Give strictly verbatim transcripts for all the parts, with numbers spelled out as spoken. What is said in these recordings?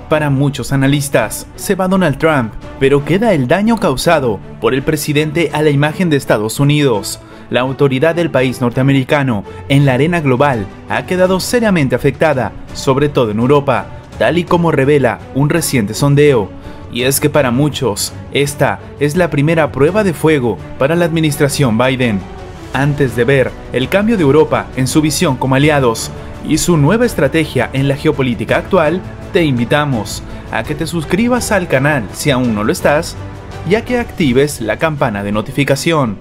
Para muchos analistas, se va Donald Trump, pero queda el daño causado por el presidente a la imagen de Estados Unidos. La autoridad del país norteamericano en la arena global ha quedado seriamente afectada, sobre todo en Europa, tal y como revela un reciente sondeo. Y es que para muchos, esta es la primera prueba de fuego para la administración Biden. Antes de ver el cambio de Europa en su visión como aliados y su nueva estrategia en la geopolítica actual, te invitamos a que te suscribas al canal si aún no lo estás y a que actives la campana de notificación.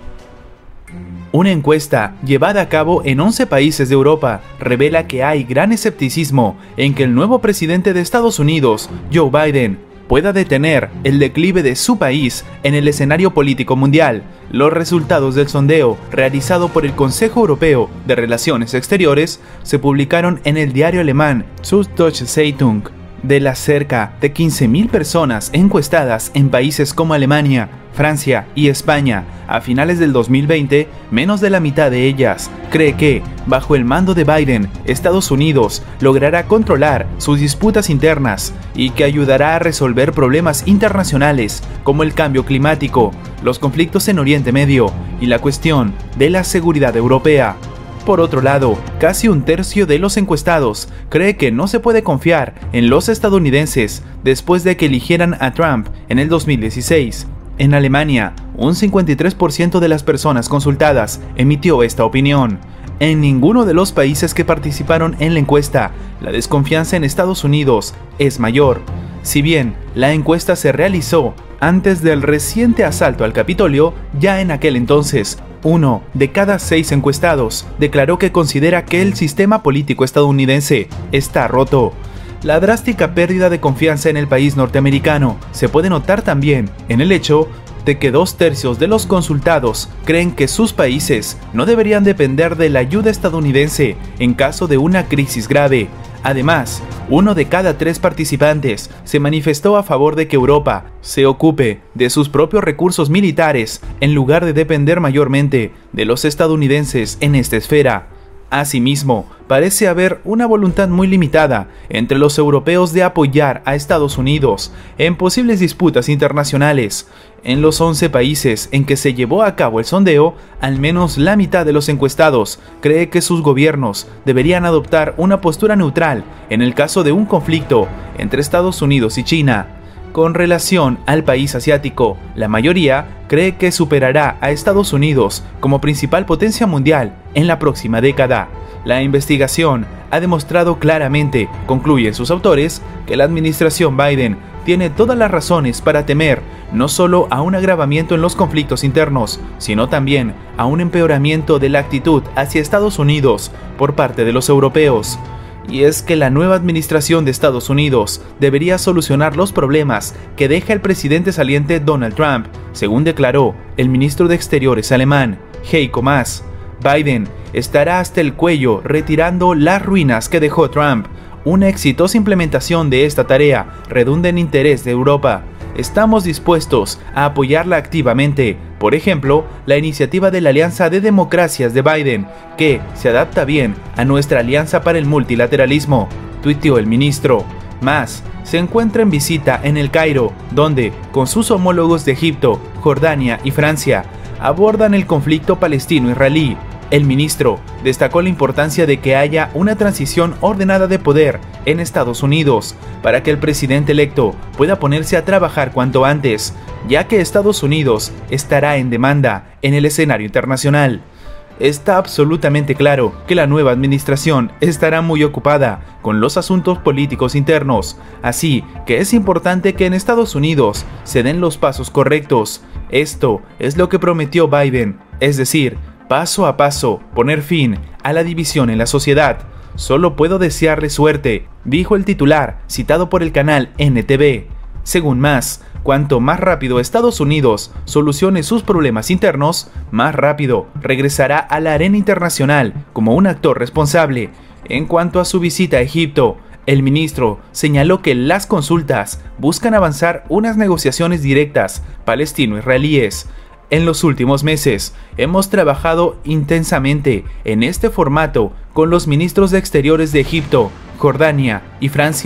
Una encuesta llevada a cabo en once países de Europa revela que hay gran escepticismo en que el nuevo presidente de Estados Unidos, Joe Biden, pueda detener el declive de su país en el escenario político mundial. Los resultados del sondeo realizado por el Consejo Europeo de Relaciones Exteriores se publicaron en el diario alemán Süddeutsche Zeitung. De las cerca de quince mil personas encuestadas en países como Alemania, Francia y España a finales del dos mil veinte, menos de la mitad de ellas cree que, bajo el mando de Biden, Estados Unidos logrará controlar sus disputas internas y que ayudará a resolver problemas internacionales como el cambio climático, los conflictos en Oriente Medio y la cuestión de la seguridad europea. Por otro lado, casi un tercio de los encuestados cree que no se puede confiar en los estadounidenses después de que eligieran a Trump en el dos mil dieciséis. En Alemania, un cincuenta y tres por ciento de las personas consultadas emitió esta opinión. En ninguno de los países que participaron en la encuesta, la desconfianza en Estados Unidos es mayor. Si bien la encuesta se realizó antes del reciente asalto al Capitolio, ya en aquel entonces, uno de cada seis encuestados declaró que considera que el sistema político estadounidense está roto. La drástica pérdida de confianza en el país norteamericano se puede notar también en el hecho de que dos tercios de los consultados creen que sus países no deberían depender de la ayuda estadounidense en caso de una crisis grave. Además, uno de cada tres participantes se manifestó a favor de que Europa se ocupe de sus propios recursos militares en lugar de depender mayormente de los estadounidenses en esta esfera. Asimismo, parece haber una voluntad muy limitada entre los europeos de apoyar a Estados Unidos en posibles disputas internacionales. En los once países en que se llevó a cabo el sondeo, al menos la mitad de los encuestados cree que sus gobiernos deberían adoptar una postura neutral en el caso de un conflicto entre Estados Unidos y China. Con relación al país asiático, la mayoría cree que superará a Estados Unidos como principal potencia mundial en la próxima década. La investigación ha demostrado claramente, concluyen sus autores, que la administración Biden tiene todas las razones para temer no solo a un agravamiento en los conflictos internos, sino también a un empeoramiento de la actitud hacia Estados Unidos por parte de los europeos. Y es que la nueva administración de Estados Unidos debería solucionar los problemas que deja el presidente saliente Donald Trump, según declaró el ministro de Exteriores alemán, Heiko Maas. Biden estará hasta el cuello retirando las ruinas que dejó Trump. Una exitosa implementación de esta tarea redunda en interés de Europa. Estamos dispuestos a apoyarla activamente. Por ejemplo, la iniciativa de la Alianza de Democracias de Biden, que se adapta bien a nuestra alianza para el multilateralismo, tuiteó el ministro. Maas se encuentra en visita en El Cairo, donde, con sus homólogos de Egipto, Jordania y Francia, abordan el conflicto palestino-israelí. El ministro destacó la importancia de que haya una transición ordenada de poder en Estados Unidos para que el presidente electo pueda ponerse a trabajar cuanto antes, ya que Estados Unidos estará en demanda en el escenario internacional. Está absolutamente claro que la nueva administración estará muy ocupada con los asuntos políticos internos, así que es importante que en Estados Unidos se den los pasos correctos. Esto es lo que prometió Biden, es decir, paso a paso, poner fin a la división en la sociedad. Solo puedo desearle suerte, dijo el titular, citado por el canal N T V. Según Maas, cuanto más rápido Estados Unidos solucione sus problemas internos, más rápido regresará a la arena internacional como un actor responsable. En cuanto a su visita a Egipto, el ministro señaló que las consultas buscan avanzar unas negociaciones directas palestino-israelíes. En los últimos meses, hemos trabajado intensamente en este formato con los ministros de Exteriores de Egipto, Jordania y Francia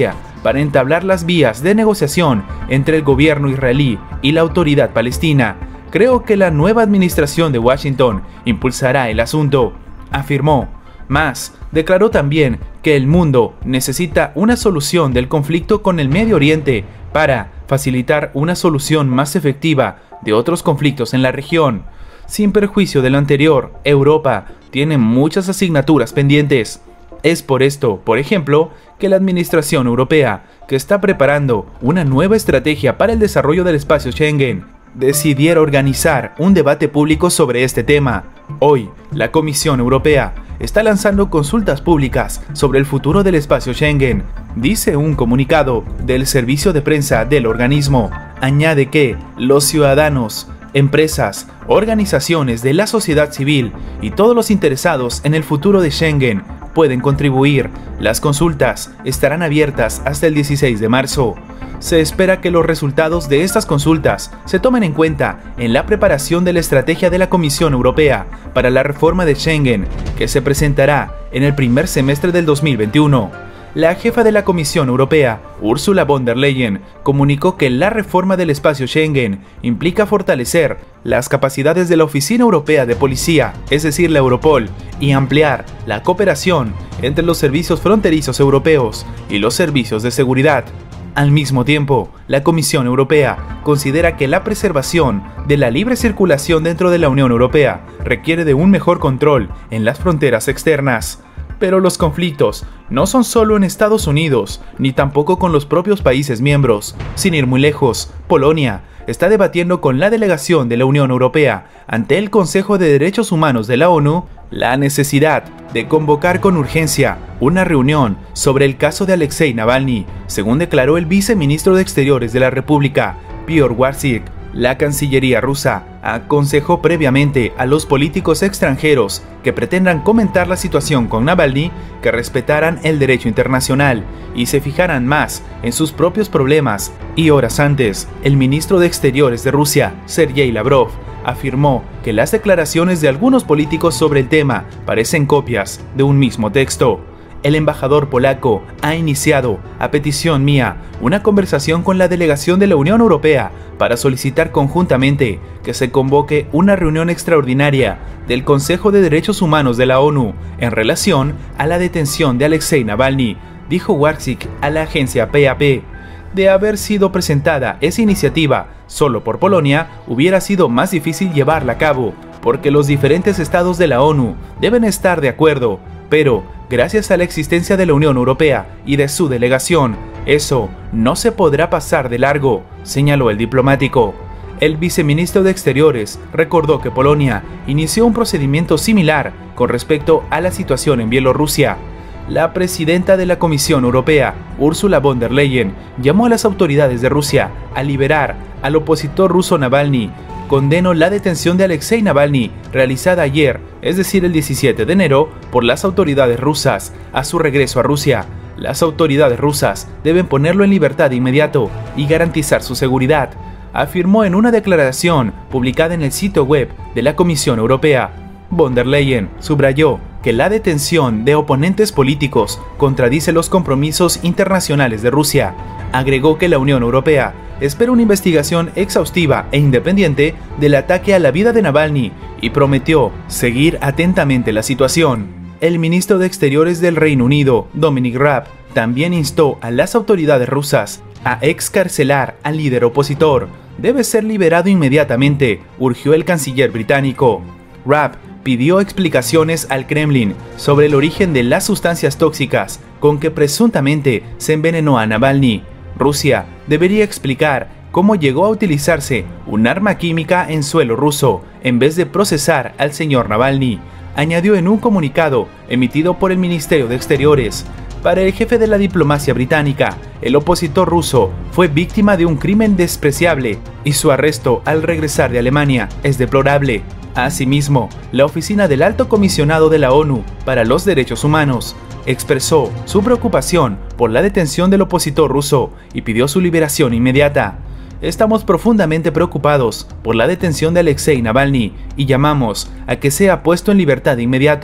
para entablar las vías de negociación entre el gobierno israelí y la autoridad palestina. Creo que la nueva administración de Washington impulsará el asunto, afirmó. Más, declaró también que el mundo necesita una solución del conflicto con el Medio Oriente para facilitar una solución más efectiva de otros conflictos en la región. Sin perjuicio de lo anterior, Europa tiene muchas asignaturas pendientes. Es por esto, por ejemplo, que la administración europea, que está preparando una nueva estrategia para el desarrollo del espacio Schengen, decidiera organizar un debate público sobre este tema. Hoy, la Comisión Europea está lanzando consultas públicas sobre el futuro del espacio Schengen, dice un comunicado del servicio de prensa del organismo. Añade que los ciudadanos, empresas, organizaciones de la sociedad civil y todos los interesados en el futuro de Schengen pueden contribuir. Las consultas estarán abiertas hasta el dieciséis de marzo. Se espera que los resultados de estas consultas se tomen en cuenta en la preparación de la estrategia de la Comisión Europea para la reforma de Schengen, que se presentará en el primer semestre del dos mil veintiuno. La jefa de la Comisión Europea, Ursula von der Leyen, comunicó que la reforma del espacio Schengen implica fortalecer las capacidades de la Oficina Europea de Policía, es decir, la Europol, y ampliar la cooperación entre los servicios fronterizos europeos y los servicios de seguridad. Al mismo tiempo, la Comisión Europea considera que la preservación de la libre circulación dentro de la Unión Europea requiere de un mejor control en las fronteras externas. Pero los conflictos no son solo en Estados Unidos, ni tampoco con los propios países miembros. Sin ir muy lejos, Polonia está debatiendo con la delegación de la Unión Europea ante el Consejo de Derechos Humanos de la ONU la necesidad de convocar con urgencia una reunión sobre el caso de Alexei Navalny, según declaró el viceministro de Exteriores de la República, Piotr Wawrzyk. La Cancillería rusa aconsejó previamente a los políticos extranjeros que pretendan comentar la situación con Navalny que respetaran el derecho internacional y se fijaran más en sus propios problemas. Y horas antes, el ministro de Exteriores de Rusia, Sergei Lavrov, afirmó que las declaraciones de algunos políticos sobre el tema parecen copias de un mismo texto. El embajador polaco ha iniciado, a petición mía, una conversación con la delegación de la Unión Europea para solicitar conjuntamente que se convoque una reunión extraordinaria del Consejo de Derechos Humanos de la ONU en relación a la detención de Alexei Navalny, dijo Wawrzyk a la agencia P A P. De haber sido presentada esa iniciativa solo por Polonia, hubiera sido más difícil llevarla a cabo, porque los diferentes estados de la ONU deben estar de acuerdo, pero gracias a la existencia de la Unión Europea y de su delegación, eso no se podrá pasar de largo, señaló el diplomático. El viceministro de Exteriores recordó que Polonia inició un procedimiento similar con respecto a la situación en Bielorrusia. La presidenta de la Comisión Europea, Ursula von der Leyen, llamó a las autoridades de Rusia a liberar al opositor ruso Navalny. Condenó la detención de Alexei Navalny realizada ayer, es decir, el diecisiete de enero, por las autoridades rusas a su regreso a Rusia. Las autoridades rusas deben ponerlo en libertad de inmediato y garantizar su seguridad, afirmó en una declaración publicada en el sitio web de la Comisión Europea. Von der Leyen subrayó que la detención de oponentes políticos contradice los compromisos internacionales de Rusia. Agregó que la Unión Europea espera una investigación exhaustiva e independiente del ataque a la vida de Navalny y prometió seguir atentamente la situación. El ministro de Exteriores del Reino Unido, Dominic Raab, también instó a las autoridades rusas a excarcelar al líder opositor. Debe ser liberado inmediatamente, urgió el canciller británico. Raab pidió explicaciones al Kremlin sobre el origen de las sustancias tóxicas con que presuntamente se envenenó a Navalny. Rusia debería explicar cómo llegó a utilizarse un arma química en suelo ruso en vez de procesar al señor Navalny, añadió en un comunicado emitido por el Ministerio de Exteriores. Para el jefe de la diplomacia británica, el opositor ruso fue víctima de un crimen despreciable y su arresto al regresar de Alemania es deplorable. Asimismo, la oficina del Alto Comisionado de la ONU para los Derechos Humanos expresó su preocupación por la detención del opositor ruso y pidió su liberación inmediata. Estamos profundamente preocupados por la detención de Alexei Navalny y llamamos a que sea puesto en libertad de inmediato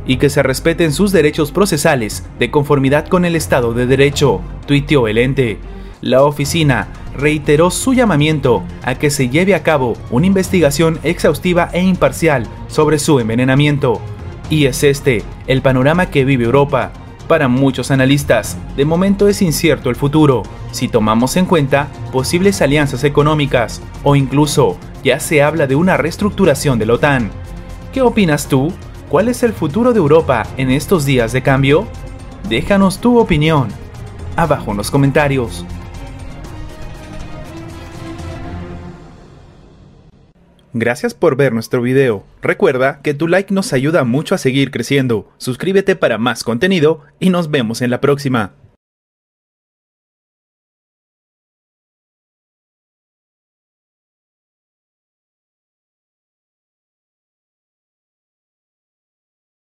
y que se respeten sus derechos procesales de conformidad con el Estado de Derecho, tuiteó el ente. La oficina reiteró su llamamiento a que se lleve a cabo una investigación exhaustiva e imparcial sobre su envenenamiento. Y es este el panorama que vive Europa. Para muchos analistas, de momento es incierto el futuro, si tomamos en cuenta posibles alianzas económicas o incluso ya se habla de una reestructuración de la OTAN. ¿Qué opinas tú? ¿Cuál es el futuro de Europa en estos días de cambio? Déjanos tu opinión abajo en los comentarios. Gracias por ver nuestro video. Recuerda que tu like nos ayuda mucho a seguir creciendo. Suscríbete para más contenido y nos vemos en la próxima.